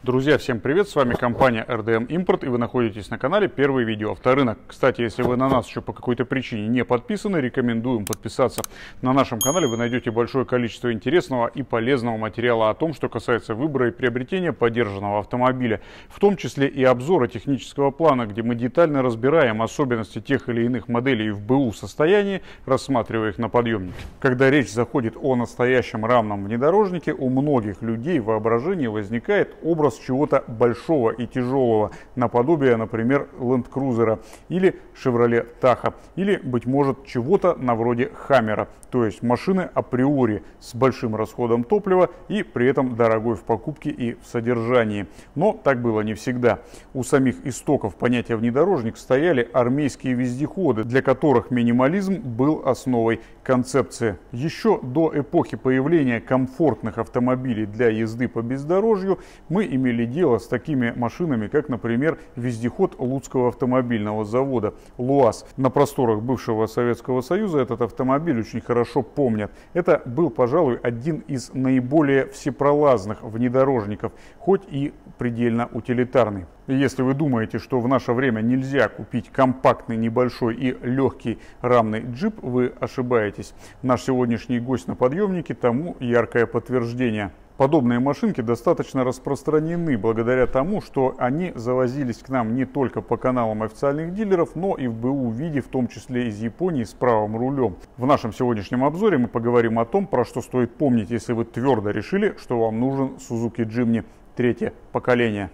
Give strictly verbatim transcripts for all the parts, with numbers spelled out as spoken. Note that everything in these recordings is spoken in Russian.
Друзья, всем привет! С вами компания эр дэ эм Import, и вы находитесь на канале Первый видео авторынок. Кстати, если вы на нас еще по какой-то причине не подписаны, рекомендуем подписаться. На нашем канале вы найдете большое количество интересного и полезного материала о том, что касается выбора и приобретения подержанного автомобиля, в том числе и обзора технического плана, где мы детально разбираем особенности тех или иных моделей в бэ у состоянии, рассматривая их на подъемнике. Когда речь заходит о настоящем рамном внедорожнике, у многих людей в воображении возникает образ чего-то большого и тяжелого, наподобие, например, Land Cruiser или Chevrolet Tahoe, или, быть может, чего-то на вроде Хаммера, то есть машины априори с большим расходом топлива и при этом дорогой в покупке и в содержании. Но так было не всегда. У самих истоков понятия внедорожник стояли армейские вездеходы, для которых минимализм был основой концепции. Еще до эпохи появления комфортных автомобилей для езды по бездорожью мы имели дело с такими машинами, как, например, вездеход Луцкого автомобильного завода ЛуАЗ. На просторах бывшего Советского Союза этот автомобиль очень хорошо помнят. Это был, пожалуй, один из наиболее всепролазных внедорожников, хоть и предельно утилитарный. И если вы думаете, что в наше время нельзя купить компактный, небольшой и легкий рамный джип, вы ошибаетесь. Наш сегодняшний гость на подъемнике тому яркое подтверждение. Подобные машинки достаточно распространены благодаря тому, что они завозились к нам не только по каналам официальных дилеров, но и в бэ у виде, в том числе из Японии, с правым рулем. В нашем сегодняшнем обзоре мы поговорим о том, про что стоит помнить, если вы твердо решили, что вам нужен Suzuki Jimny третье поколение.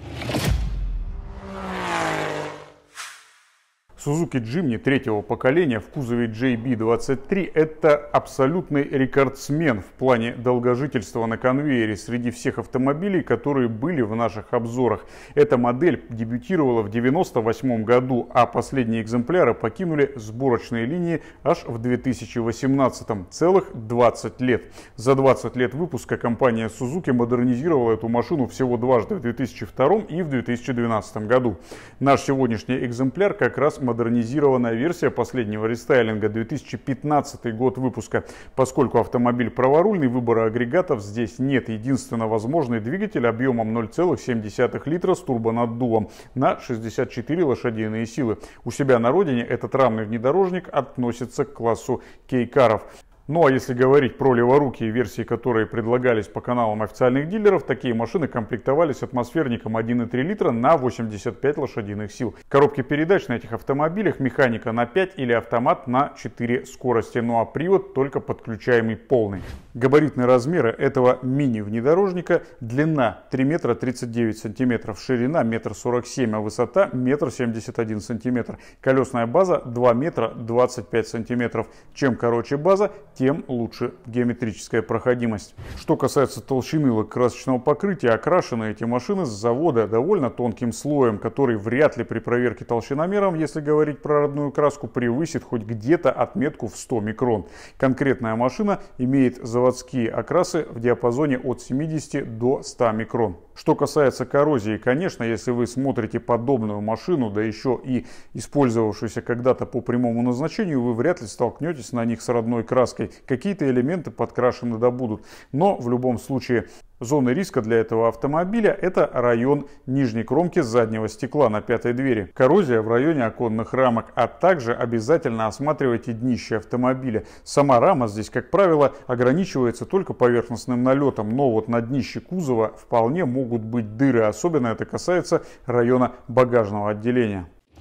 Suzuki Jimny третьего поколения в кузове джей би двадцать три – это абсолютный рекордсмен в плане долгожительства на конвейере среди всех автомобилей, которые были в наших обзорах. Эта модель дебютировала в девяносто восьмом году, а последние экземпляры покинули сборочные линии аж в две тысячи восемнадцатом. Целых двадцать лет. За двадцать лет выпуска компания Suzuki модернизировала эту машину всего дважды, в две тысячи втором и в две тысячи двенадцатом году. Наш сегодняшний экземпляр как раз модернизировал. Модернизированная версия последнего рестайлинга, две тысячи пятнадцатый год выпуска. Поскольку автомобиль праворульный, выбора агрегатов здесь нет. Единственно возможный двигатель объемом ноль целых семь десятых литра с турбонаддувом на шестьдесят четыре лошадиные силы. У себя на родине этот рамный внедорожник относится к классу кейкаров. Ну а если говорить про леворукие версии, которые предлагались по каналам официальных дилеров, такие машины комплектовались атмосферником один и три литра на восемьдесят пять лошадиных сил. Коробки передач на этих автомобилях механика на пять или автомат на четыре скорости, ну а привод только подключаемый полный. Габаритные размеры этого мини-внедорожника: длина три метра тридцать девять сантиметров, ширина метр сорок семь, а высота метр семьдесят один сантиметр. Колесная база два метра двадцать пять сантиметров. Чем короче база, тем лучше геометрическая проходимость. Что касается толщины лакокрасочного покрытия, окрашены эти машины с завода довольно тонким слоем, который вряд ли при проверке толщиномером, если говорить про родную краску, превысит хоть где-то отметку в сто микрон. Конкретная машина имеет заводские окрасы в диапазоне от семидесяти до ста микрон. Что касается коррозии, конечно, если вы смотрите подобную машину, да еще и использовавшуюся когда-то по прямому назначению, вы вряд ли столкнетесь на них с родной краской. Какие-то элементы подкрашены да будут. Но в любом случае зоны риска для этого автомобиля – это район нижней кромки заднего стекла на пятой двери, коррозия в районе оконных рамок, а также обязательно осматривайте днище автомобиля. Сама рама здесь, как правило, ограничивается только поверхностным налетом, но вот на днище кузова вполне могут быть дыры, особенно это касается района багажного отделения.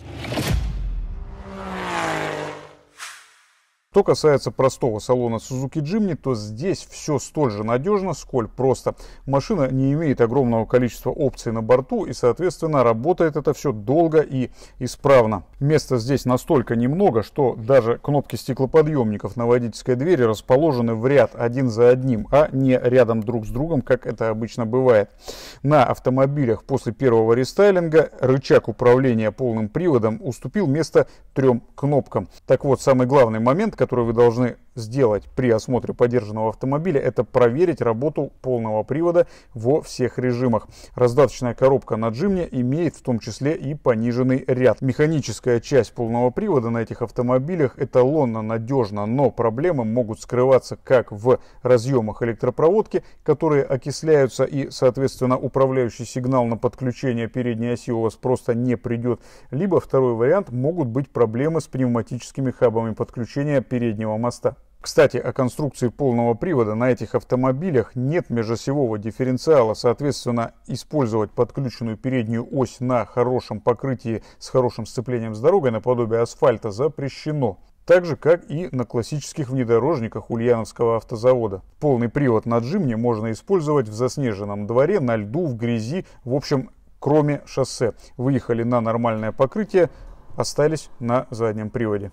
Что касается простого салона Suzuki Jimny, то здесь все столь же надежно, сколь просто. Машина не имеет огромного количества опций на борту и, соответственно, работает это все долго и исправно. Места здесь настолько немного, что даже кнопки стеклоподъемников на водительской двери расположены в ряд один за одним, а не рядом друг с другом, как это обычно бывает. На автомобилях после первого рестайлинга рычаг управления полным приводом уступил место трем кнопкам. Так вот, самый главный момент, который вы должны сделать при осмотре подержанного автомобиля, это проверить работу полного привода во всех режимах. Раздаточная коробка на Jimny имеет в том числе и пониженный ряд. Механическая часть полного привода на этих автомобилях эталонно надежна, но проблемы могут скрываться как в разъемах электропроводки, которые окисляются, и, соответственно, управляющий сигнал на подключение передней оси у вас просто не придет. Либо второй вариант, могут быть проблемы с пневматическими хабами подключения переднего моста. Кстати, о конструкции полного привода на этих автомобилях нет межосевого дифференциала, соответственно, использовать подключенную переднюю ось на хорошем покрытии с хорошим сцеплением с дорогой наподобие асфальта запрещено. Так же, как и на классических внедорожниках Ульяновского автозавода. Полный привод на Jimny можно использовать в заснеженном дворе, на льду, в грязи, в общем, кроме шоссе. Выехали на нормальное покрытие, остались на заднем приводе.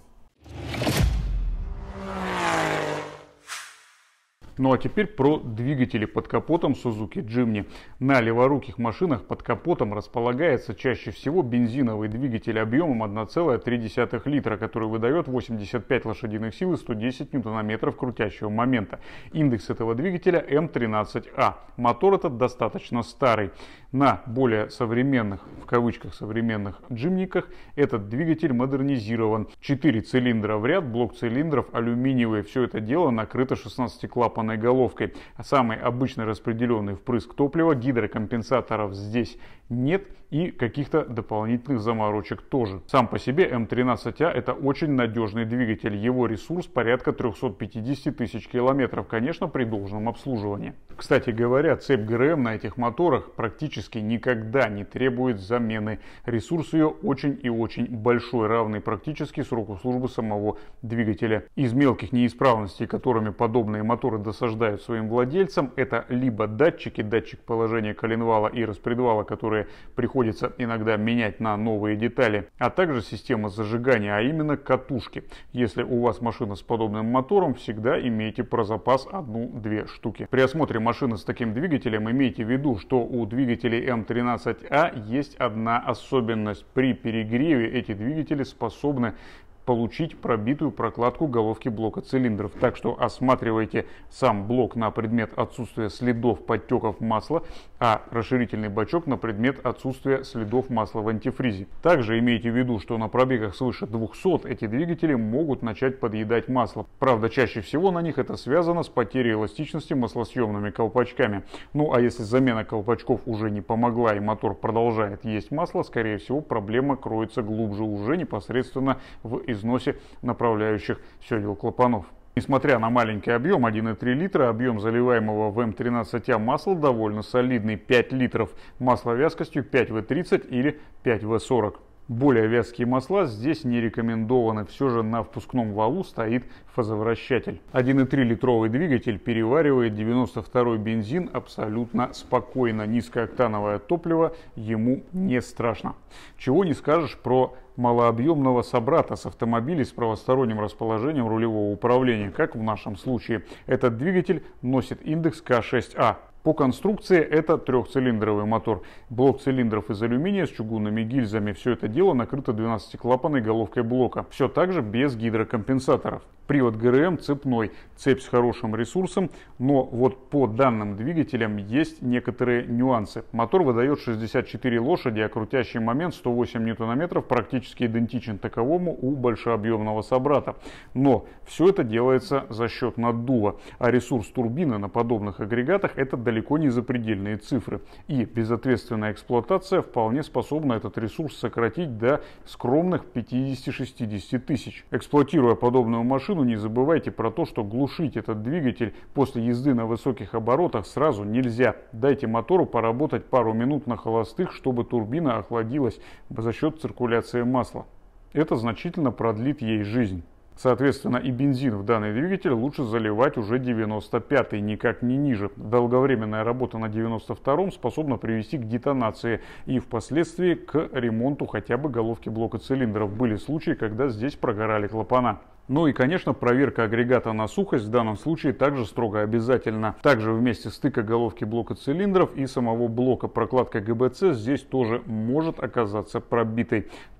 Ну а теперь про двигатели под капотом Suzuki Jimny. На леворуких машинах под капотом располагается чаще всего бензиновый двигатель объемом одна целая три десятых литра, который выдает восемьдесят пять лошадиных сил и сто десять ньютон-метров крутящего момента. Индекс этого двигателя эм тринадцать а. Мотор этот достаточно старый. На более современных, в кавычках современных, джимниках этот двигатель модернизирован. четыре цилиндра в ряд, блок цилиндров алюминиевый. Все это дело накрыто шестнадцатиклапанной головкой. А самый обычный распределенный впрыск топлива, гидрокомпенсаторов здесь нет и каких-то дополнительных заморочек тоже. Сам по себе эм тринадцать а это очень надежный двигатель. Его ресурс порядка трёхсот пятидесяти тысяч километров, конечно, при должном обслуживании. Кстати говоря, цепь ГРМ на этих моторах практически никогда не требует замены. Ресурс ее очень и очень большой, равный практически сроку службы самого двигателя. Из мелких неисправностей, которыми подобные моторы досаждают своим владельцам, это либо датчики, датчик положения коленвала и распредвала, которые приходится иногда менять на новые детали, а также система зажигания, а именно катушки. Если у вас машина с подобным мотором, всегда имейте про запас одну-две штуки. При осмотре машины с таким двигателем имейте в виду, что у двигателей эм тринадцать а есть одна особенность. При перегреве эти двигатели способны получить пробитую прокладку головки блока цилиндров. Так что осматривайте сам блок на предмет отсутствия следов подтеков масла, а расширительный бачок на предмет отсутствия следов масла в антифризе. Также имейте в виду, что на пробегах свыше двухсот эти двигатели могут начать подъедать масло. Правда, чаще всего на них это связано с потерей эластичности маслосъемными колпачками. Ну а если замена колпачков уже не помогла и мотор продолжает есть масло, скорее всего проблема кроется глубже, уже непосредственно в износе направляющих седел клапанов. Несмотря на маленький объем один и три литра, объем заливаемого в эм тринадцать а масла довольно солидный, пять литров, масло вязкостью пять вэ тридцать или пять вэ сорок. Более вязкие масла здесь не рекомендованы, все же на впускном валу стоит фазовращатель. один и три литровый двигатель переваривает девяносто второй бензин абсолютно спокойно, низкооктановое топливо ему не страшно. Чего не скажешь про малообъемного собрата с автомобилей с правосторонним расположением рулевого управления, как в нашем случае. Этот двигатель носит индекс ка шесть а. По конструкции это трехцилиндровый мотор. Блок цилиндров из алюминия с чугунными гильзами. Все это дело накрыто двенадцатиклапанной головкой блока. Все так же без гидрокомпенсаторов. Привод ГРМ цепной, цепь с хорошим ресурсом, но вот по данным двигателям есть некоторые нюансы. Мотор выдает шестьдесят четыре лошади, а крутящий момент сто восемь ньютон-метров практически идентичен таковому у большеобъемного собрата. Но все это делается за счет наддува, а ресурс турбины на подобных агрегатах это далеко не запредельные цифры. И безответственная эксплуатация вполне способна этот ресурс сократить до скромных пятидесяти-шестидесяти тысяч. Эксплуатируя подобную машину, не забывайте про то, что глушить этот двигатель после езды на высоких оборотах сразу нельзя. Дайте мотору поработать пару минут на холостых, чтобы турбина охладилась за счет циркуляции масла. Это значительно продлит ей жизнь. Соответственно, и бензин в данный двигатель лучше заливать уже девяносто пятый, никак не ниже. Долговременная работа на девяносто втором способна привести к детонации и впоследствии к ремонту хотя бы головки блока цилиндров. Были случаи, когда здесь прогорали клапана. Ну и, конечно, проверка агрегата на сухость в данном случае также строго обязательна. Также вместе стыка головки блока цилиндров и самого блока прокладка гэ бэ цэ здесь тоже может оказаться пробитой.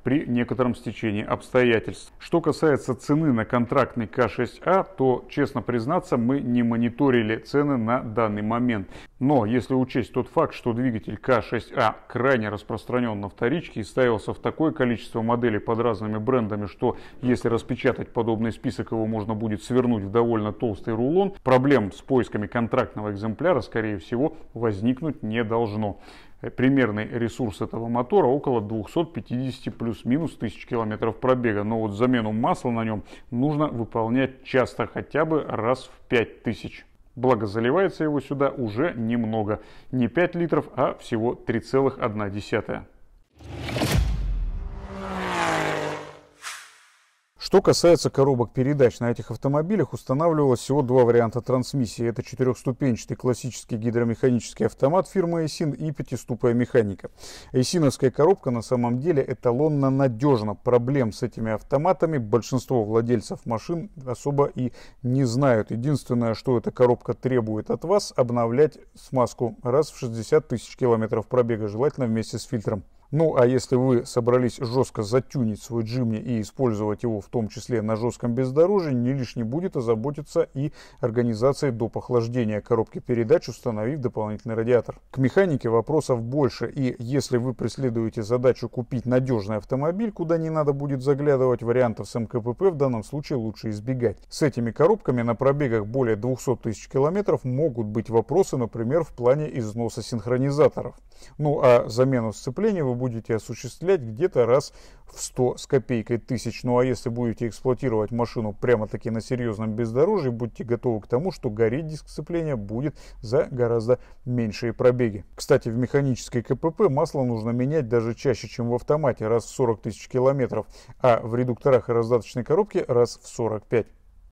при некотором стечении обстоятельств. Что касается цены на контрактный К шесть А, то, честно признаться, мы не мониторили цены на данный момент. Но если учесть тот факт, что двигатель К шесть А крайне распространен на вторичке и ставился в такое количество моделей под разными брендами, что если распечатать подобный список, его можно будет свернуть в довольно толстый рулон, проблем с поисками контрактного экземпляра, скорее всего, возникнуть не должно. Примерный ресурс этого мотора около двухсот пятидесяти плюс-минус тысяч километров пробега, но вот замену масла на нем нужно выполнять часто, хотя бы раз в пять тысяч. Благо заливается его сюда уже немного, не пять литров, а всего три целых одна десятая. Что касается коробок передач, на этих автомобилях устанавливалось всего два варианта трансмиссии. Это четырехступенчатый классический гидромеханический автомат фирмы Эйсин и пятиступая механика. Эйсиновская коробка на самом деле эталонно надежна. Проблем с этими автоматами большинство владельцев машин особо и не знают. Единственное, что эта коробка требует от вас, обновлять смазку раз в шестьдесят тысяч километров пробега, желательно вместе с фильтром. Ну, а если вы собрались жестко затюнить свой Джимни и использовать его в том числе на жестком бездорожье, не лишне будет озаботиться и организацией доп. Охлаждения коробки передач, установив дополнительный радиатор. К механике вопросов больше, и если вы преследуете задачу купить надежный автомобиль, куда не надо будет заглядывать, вариантов с эм ка пэ пэ в данном случае лучше избегать. С этими коробками на пробегах более двухсот тысяч километров могут быть вопросы, например, в плане износа синхронизаторов. Ну, а замену сцепления вы будете осуществлять где-то раз в сто с копейкой тысяч. Ну а если будете эксплуатировать машину прямо-таки на серьезном бездорожье, будьте готовы к тому, что гореть диск сцепления будет за гораздо меньшие пробеги. Кстати, в механической ка пэ пэ масло нужно менять даже чаще, чем в автомате, раз в сорок тысяч километров, а в редукторах и раздаточной коробке раз в сорок пять.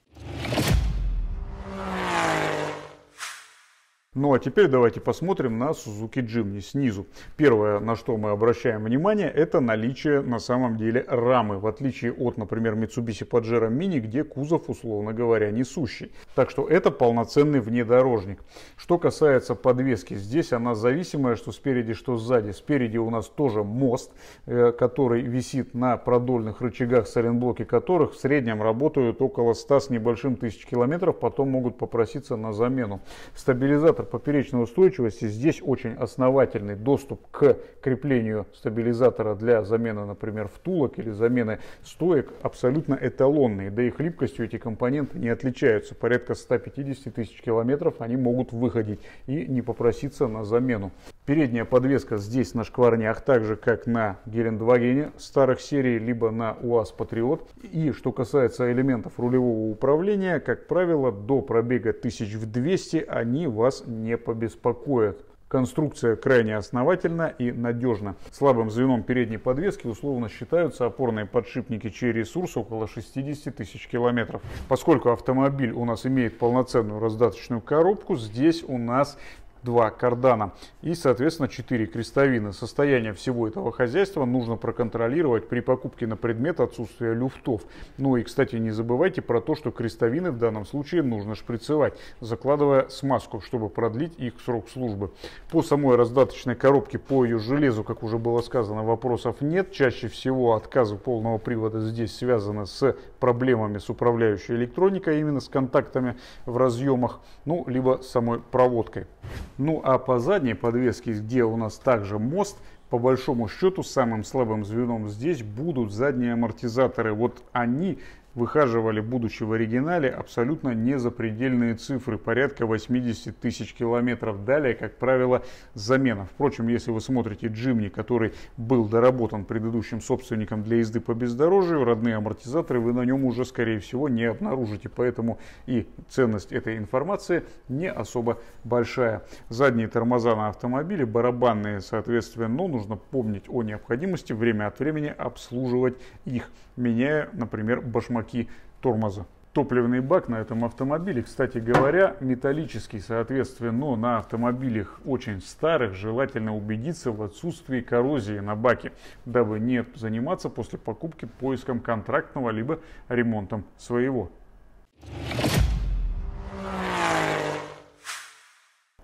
Ну а теперь давайте посмотрим на Suzuki Jimny снизу. Первое, на что мы обращаем внимание, это наличие на самом деле рамы, в отличие от, например, Mitsubishi Pajero Mini, где кузов, условно говоря, несущий. Так что это полноценный внедорожник. Что касается подвески, здесь она зависимая, что спереди, что сзади. Спереди у нас тоже мост, который висит на продольных рычагах, сайлентблоки которых в среднем работают около ста с небольшим тысяч километров, потом могут попроситься на замену. Стабилизатор поперечной устойчивости, здесь очень основательный доступ к креплению стабилизатора для замены, например, втулок или замены стоек абсолютно эталонные, да и хлипкостью эти компоненты не отличаются. Порядка ста пятидесяти тысяч километров они могут выходить и не попроситься на замену. Передняя подвеска здесь на шкварнях, так же как на Гелендвагене старых серий, либо на УАЗ Патриот. И что касается элементов рулевого управления, как правило, до пробега тысяч в двести они вас не побеспокоят. Конструкция крайне основательна и надежна. Слабым звеном передней подвески условно считаются опорные подшипники, чей ресурс около шестидесяти тысяч километров. Поскольку автомобиль у нас имеет полноценную раздаточную коробку, здесь у нас два кардана и, соответственно, четыре крестовины. Состояние всего этого хозяйства нужно проконтролировать при покупке на предмет отсутствия люфтов. Ну и, кстати, не забывайте про то, что крестовины в данном случае нужно шприцевать, закладывая смазку, чтобы продлить их срок службы. По самой раздаточной коробке, по ее железу, как уже было сказано, вопросов нет. Чаще всего отказы полного привода здесь связаны с проблемами с управляющей электроникой, именно с контактами в разъемах, ну, либо с самой проводкой. Ну а по задней подвеске, где у нас также мост, по большому счету самым слабым звеном здесь будут задние амортизаторы. Вот они выхаживали, будучи в оригинале, абсолютно незапредельные цифры, порядка восьмидесяти тысяч километров. Далее, как правило, замена. Впрочем, если вы смотрите Jimny, который был доработан предыдущим собственником для езды по бездорожью, родные амортизаторы вы на нем уже, скорее всего, не обнаружите. Поэтому и ценность этой информации не особо большая. Задние тормоза на автомобиле, барабанные, соответственно, но нужно помнить о необходимости время от времени обслуживать их, меняя, например, башмаки тормоза. Топливный бак на этом автомобиле, кстати говоря, металлический, соответственно, но на автомобилях очень старых желательно убедиться в отсутствии коррозии на баке, дабы не заниматься после покупки поиском контрактного либо ремонтом своего.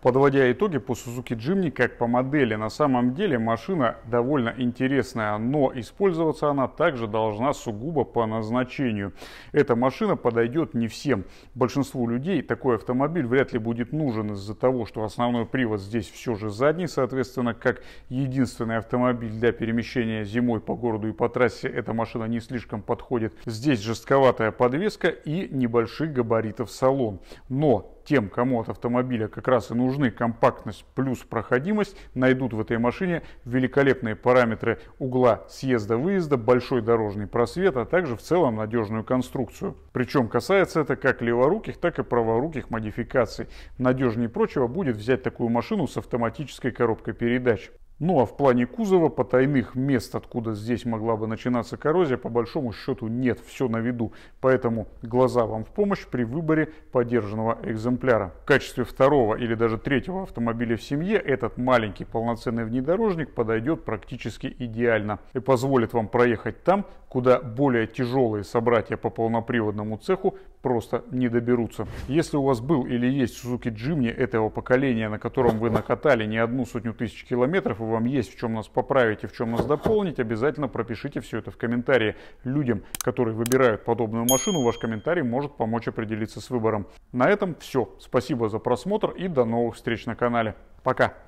Подводя итоги по Suzuki Jimny как по модели, на самом деле машина довольно интересная, но использоваться она также должна сугубо по назначению. Эта машина подойдет не всем. Большинству людей такой автомобиль вряд ли будет нужен из-за того, что основной привод здесь все же задний, соответственно, как единственный автомобиль для перемещения зимой по городу и по трассе эта машина не слишком подходит. Здесь жестковатая подвеска и небольших габаритов салон. Но тем, кому от автомобиля как раз и нужны компактность плюс проходимость, найдут в этой машине великолепные параметры угла съезда-выезда, большой дорожный просвет, а также в целом надежную конструкцию. Причем касается это как леворуких, так и праворуких модификаций. Надежнее прочего будет взять такую машину с автоматической коробкой передач. Ну а в плане кузова потайных мест, откуда здесь могла бы начинаться коррозия, по большому счету нет, все на виду. Поэтому глаза вам в помощь при выборе подержанного экземпляра. В качестве второго или даже третьего автомобиля в семье этот маленький полноценный внедорожник подойдет практически идеально и позволит вам проехать там, куда более тяжелые собратья по полноприводному цеху просто не доберутся. Если у вас был или есть Suzuki Jimny этого поколения, на котором вы накатали не одну сотню тысяч километров, и вам есть в чем нас поправить и в чем нас дополнить, обязательно пропишите все это в комментарии. Людям, которые выбирают подобную машину, ваш комментарий может помочь определиться с выбором. На этом все. Спасибо за просмотр и до новых встреч на канале. Пока!